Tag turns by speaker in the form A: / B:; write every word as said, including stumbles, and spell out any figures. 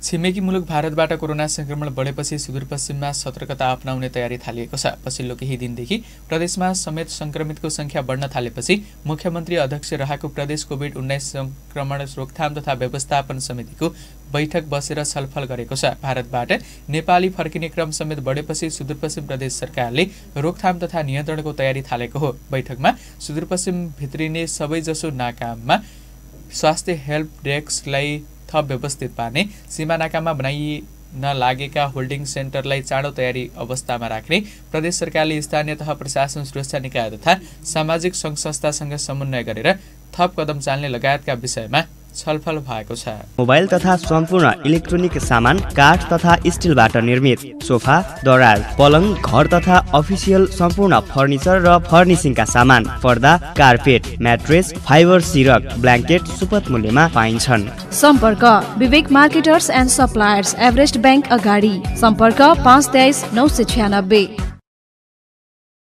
A: छिमेकी मुलुक भारतबाट कोरोना संक्रमण बढेपछि सुदूरपश्चिममा सतर्कता अपनाउने तयारी थालिएको छ। पछिल्लो केही दिनदेखि प्रदेशमा समेत संक्रमितको संख्या बढ्न थालेपछि मुख्यमन्त्री अध्यक्ष रहेको प्रदेश कोभिड उन्नाइस संक्रमण रोकथाम तथा व्यवस्थापन समितिको बैठक बसेर छलफल गरेको छ। भारतबाट नेपाली फर्किने क्रम समेत बढेपछि सुदूरपश्चिम प्रदेश सरकारले रोकथाम तथा नियन्त्रणको तयारी थालेको हो। बैठकमा सुदूरपश्चिम भित्रिने सबैजसो नाकामा स्वास्थ्य हेल्प डेस्कलाई थप व्यवस्थित पार्ने, सीमा नाकामा बनाइन लागेका होल्डिङ सेन्टरलाई चाँडो तयारी अवस्थामा राख्ने, प्रदेश सरकारले स्थानीय तह प्रशासन सुरक्षा निकाय तथा सामाजिक सङ्घ संस्थासँग समन्वय गरेर थप कदम चाल्ने लगायतका विषयमा छलफल भएको छ।
B: मोबाइल तथा सम्पूर्ण इलेक्ट्रोनिक सामान काठ तथा स्टिलबाट निर्मित सोफा, दराज, पलङ, घर तथा अफिसियल सम्पूर्ण फर्निचर र फर्निसिङका सामान, पर्दा, कार्पेट, म्याट्रेस, फाइबर सिरक, ब्ल्याङ्केट सुपथ मूल्यमा पाइन्छन्।
C: सम्पर्क Vivek marketers and suppliers, Everest bank अगाडि, सम्पर्क पाँच तेइस नौ सय छ्यानब्बे।